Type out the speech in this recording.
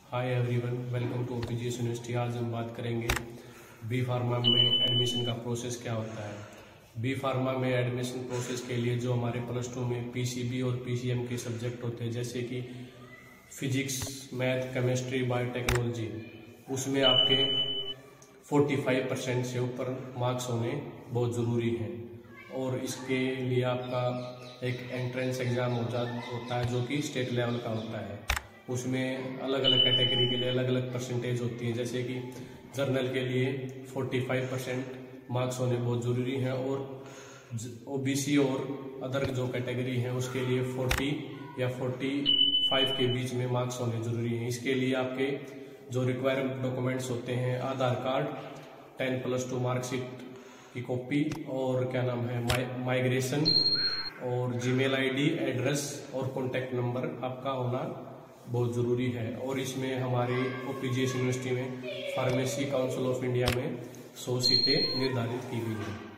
Hi everyone, welcome to OPGS university. आज हम बात करेंगे बी फार्मा में एडमिशन का प्रोसेस क्या होता है। बी फार्मा में एडमिशन प्रोसेस के लिए जो हमारे +2 में पीसीबी और पीसीएम के सब्जेक्ट होते हैं, जैसे कि फिजिक्स, मैथ, केमिस्ट्री, बायोटेक्नोलॉजी, उसमें आपके 45% से ऊपर मार्क्स होने बहुत ज़रूरी हैं। और इसके लिए आपका एक एंट्रेंस एग्ज़ाम होता है जो कि स्टेट लेवल का होता है। उसमें अलग अलग कैटेगरी के लिए अलग अलग परसेंटेज होती है, जैसे कि जर्नल के लिए 45% मार्क्स होने बहुत ज़रूरी हैं, और ओबीसी और अदर जो कैटेगरी हैं उसके लिए 40 या 45 के बीच में मार्क्स होने ज़रूरी हैं। इसके लिए आपके जो रिक्वायर्ड डॉक्यूमेंट्स होते हैं, आधार कार्ड, 10+2 मार्कशीट की कॉपी, और क्या नाम है, माइग्रेशन, और जीमेल आईडी, एड्रेस और कॉन्टैक्ट नंबर आपका होना बहुत ज़रूरी है। और इसमें हमारी ओपीजीएस यूनिवर्सिटी में फार्मेसी काउंसिल ऑफ इंडिया में 100 सीटें निर्धारित की गई हैं।